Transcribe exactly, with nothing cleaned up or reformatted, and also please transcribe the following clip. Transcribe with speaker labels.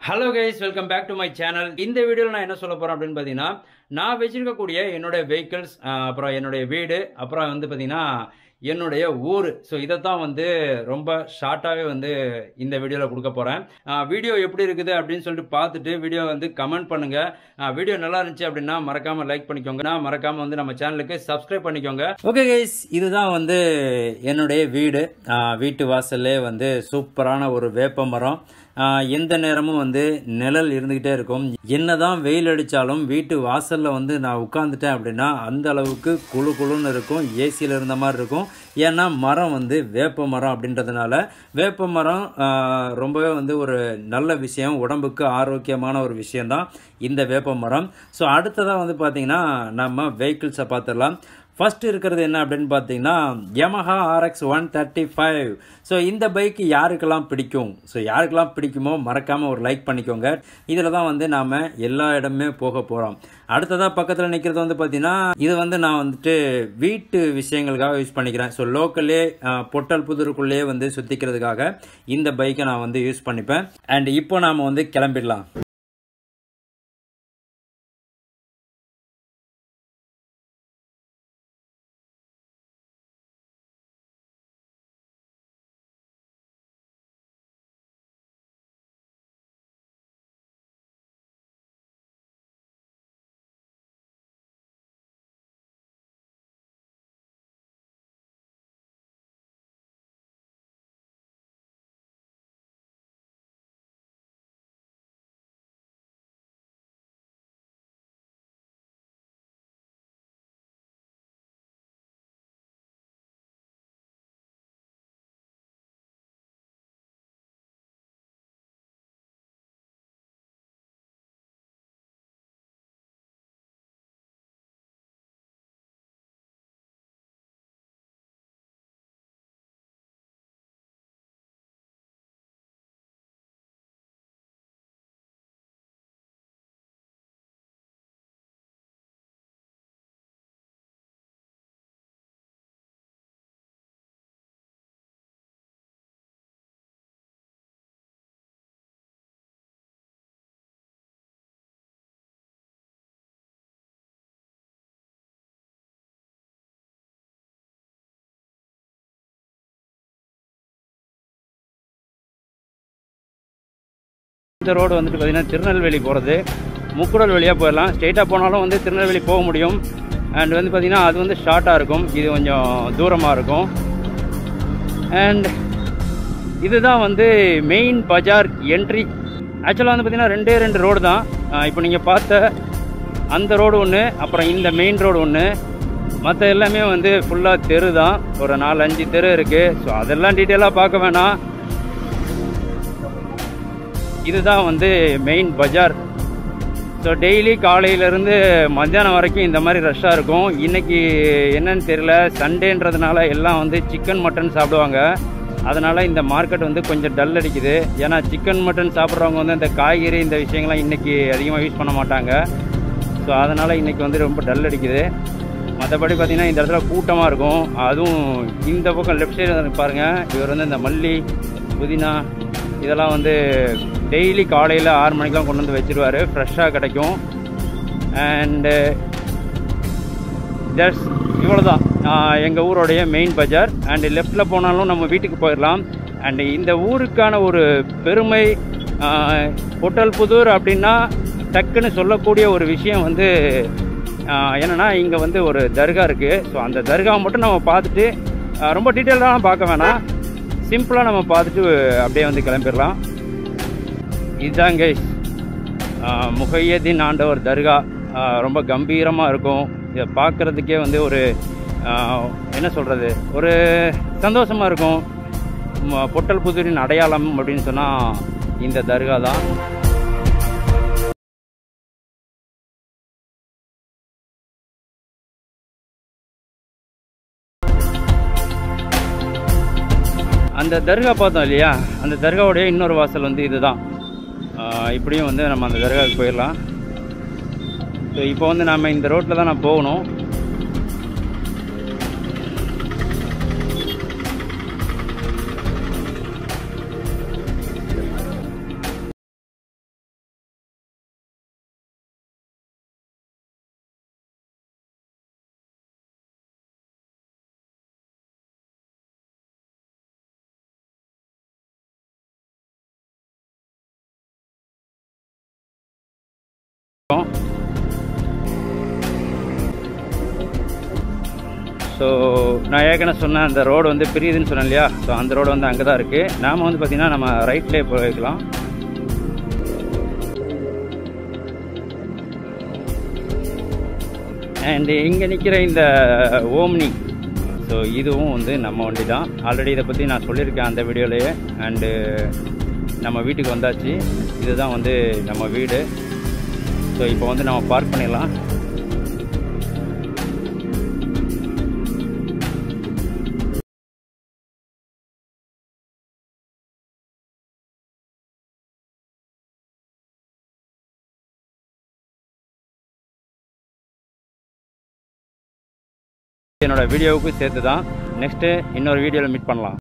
Speaker 1: Hello guys, welcome back to my channel. இந்த வீடியோல நான் என்ன சொல்ல போறேன் அப்படினு பாத்தீங்கன்னா நான் வெச்சிருக்க கூடிய என்னோட vehicles அப்புறம் என்னோட வீடு அப்புறம் வந்து பாத்தீங்கன்னா என்னோட ஊர் சோ இத தான் வந்து ரொம்ப ஷார்ட்டாவே வந்து இந்த வீடியோல கொடுக்க போறேன். வீடியோ எப்படி இருக்குது அப்படினு சொல்லிட்டு பார்த்துட்டு வீடியோ வந்து கமெண்ட் பண்ணுங்க. வீடியோ நல்லா இருந்துச்சு அப்படினா மறக்காம லைக் பண்ணிக்கோங்க. நான் மறக்காம வந்து நம்ம சேனலுக்கு Subscribe பண்ணிக்கோங்க. ஓகே गाइस, இதுதான் வந்து என்னோட வீடு. வீட்டு வாசல்லே வந்து சூப்பரான ஒரு வேப்ப மரம். எந்த நேரமும் வந்து நிழல் இருந்துகிட்டே இருக்கும். என்னதான் வெயில் அடிச்சாலும் வீட்டு வாசல்ல வந்து நான் உட்கார்ந்துட்டேன் அப்படின்னா அந்த அளவுக்கு குளு குளுன்னு இருக்கும். ஏசியில் இருந்த மாதிரி இருக்கும். ஏன்னா மரம் வந்து வேப்ப மரம் அப்படின்றதுனால வேப்ப மரம் ரொம்பவே வந்து ஒரு நல்ல விஷயம், உடம்புக்கு ஆரோக்கியமான ஒரு விஷயம்தான் இந்த வேப்ப மரம். ஸோ அடுத்ததாக வந்து பார்த்தீங்கன்னா நம்ம வெஹிக்கிள்ஸை பார்த்துடலாம். ஃபர்ஸ்ட் இருக்கிறது என்ன அப்படின்னு பார்த்தீங்கன்னா Yamaha R X one thirty-five. So இந்த பைக் யாருக்கெல்லாம் பிடிக்கும், ஸோ யாருக்கெல்லாம் பிடிக்குமோ மறக்காமல் ஒரு லைக் பண்ணிக்கோங்க. இதில் தான் வந்து நாம் எல்லா இடமே போக போகிறோம். அடுத்ததாக பக்கத்தில் நிற்கிறது வந்து பார்த்தீங்கன்னா இது வந்து நான் வந்துட்டு வீட்டு விஷயங்களுக்காக யூஸ் பண்ணிக்கிறேன். ஸோ லோக்கல்லே பொட்டல்புதூருக்குள்ளேயே வந்து சுற்றிக்கிறதுக்காக இந்த பைக்கை நான் வந்து யூஸ் பண்ணிப்பேன். அண்ட் இப்போ நாம் வந்து கிளம்பிடலாம். இந்த ரோடு வந்துட்டு பார்த்தீங்கன்னா திருநெல்வேலி போகிறது. முக்குடல் வழியாக போயிடலாம். ஸ்ட்ரெயிட்டாக போனாலும் வந்து திருநெல்வேலி போக முடியும். அண்ட் வந்து பார்த்திங்கன்னா அது வந்து ஷார்ட்டாக இருக்கும், இது கொஞ்சம் தூரமாக இருக்கும். அண்ட் இதுதான் வந்து மெயின் பஜார் என்ட்ரி. ஆக்சுவலாக வந்து பார்த்திங்கன்னா ரெண்டே ரெண்டு ரோடு தான். இப்போ நீங்கள் பார்த்த அந்த ரோடு ஒன்று, அப்புறம் இந்த மெயின் ரோடு ஒன்று. மற்ற எல்லாமே வந்து ஃபுல்லாக தெரு தான். ஒரு நாலு அஞ்சு தெரு இருக்குது. ஸோ அதெல்லாம் டீட்டெயிலாக பார்க்க வேணாம். இதுதான் வந்து மெயின் பஜார். ஸோ டெய்லி காலையிலேருந்து மத்தியானம் வரைக்கும் இந்த மாதிரி ரஷ்ஷாக இருக்கும். இன்றைக்கி என்னன்னு தெரியல, சண்டேன்றதுனால எல்லாம் வந்து சிக்கன் மட்டன் சாப்பிடுவாங்க. அதனால் இந்த மார்க்கெட் வந்து கொஞ்சம் டல் அடிக்குது. ஏன்னா சிக்கன் மட்டன் சாப்பிட்றவங்க வந்து இந்த காய்கறி இந்த விஷயங்கள்லாம் இன்றைக்கி அதிகமாக யூஸ் பண்ண மாட்டாங்க. ஸோ அதனால் இன்றைக்கி வந்து ரொம்ப டல் அடிக்குது. மற்றபடி பார்த்திங்கன்னா இந்த இடத்துல கூட்டமாக இருக்கும். அதுவும் இந்த பக்கம் லெஃப்ட் சைடு பாருங்கள், இவர் வந்து இந்த மல்லி புதினா இதெல்லாம் வந்து டெய்லி காலையில் ஆறு மணிக்கெலாம் கொண்டு வந்து வச்சுருவார். ஃப்ரெஷ்ஷாக கிடைக்கும். அண்டு ஜஸ்ட் இவ்வளோ தான் எங்கள் ஊரோடைய மெயின் பஜார். அண்டு லெஃப்டில் போனாலும் நம்ம வீட்டுக்கு போயிடலாம். அண்டு இந்த ஊருக்கான ஒரு பெருமை, பொட்டல்புதூர் அப்படின்னா டக்குன்னு சொல்லக்கூடிய ஒரு விஷயம் வந்து என்னென்னா இங்கே வந்து ஒரு தர்கா இருக்குது. ஸோ அந்த தர்காவை மட்டும் நம்ம பார்த்துட்டு ரொம்ப டீட்டெயிலாக பார்க்க வேணாம், சிம்பிளாக நம்ம பார்த்துட்டு அப்படியே வந்து கிளம்பிடலாம். இதுதான் கைஸ் முஹையதீன் ஆண்டவர் தர்கா. ரொம்ப கம்பீரமாக இருக்கும். இதை பார்க்குறதுக்கே வந்து ஒரு என்ன சொல்கிறது, ஒரு சந்தோஷமாக இருக்கும். பொட்டல்புதூரின் அடையாளம் அப்படின்னு சொன்னால் இந்த தர்கா தான். அந்த தர்கா பார்த்தோம் இல்லையா, அந்த தர்காவுடைய இன்னொரு வாசல் வந்து இதுதான். இப்படியும் வந்து நம்ம அந்த தர்காவுக்கு போயிடலாம். ஸோ இப்போ வந்து நம்ம இந்த ரோட்டில் தான் நான் போகணும். ஸோ நான் ஏற்கனவே சொன்னேன் அந்த ரோடு வந்து பிரியுதுன்னு சொன்னேன் இல்லையா, ஸோ அந்த ரோடு வந்து அங்கே தான் இருக்குது. நாம் வந்து பார்த்திங்கன்னா நம்ம ரைட்லேயே போய்க்கலாம். அண்டு இங்கே நிற்கிற இந்த ஓம்னி, ஸோ இதுவும் வந்து நம்ம வண்டி தான். ஆல்ரெடி இதை பற்றி நான் சொல்லியிருக்கேன் அந்த வீடியோலேயே. அண்டு நம்ம வீட்டுக்கு வந்தாச்சு. இதுதான் வந்து நம்ம வீடு. ஸோ இப்போ வந்து நம்ம பார்க் பண்ணிடலாம். என்னோட வீடியோவுக்கு சேர்த்து தான். நெக்ஸ்ட்டு இன்னொரு வீடியோவில் மீட் பண்ணலாம்.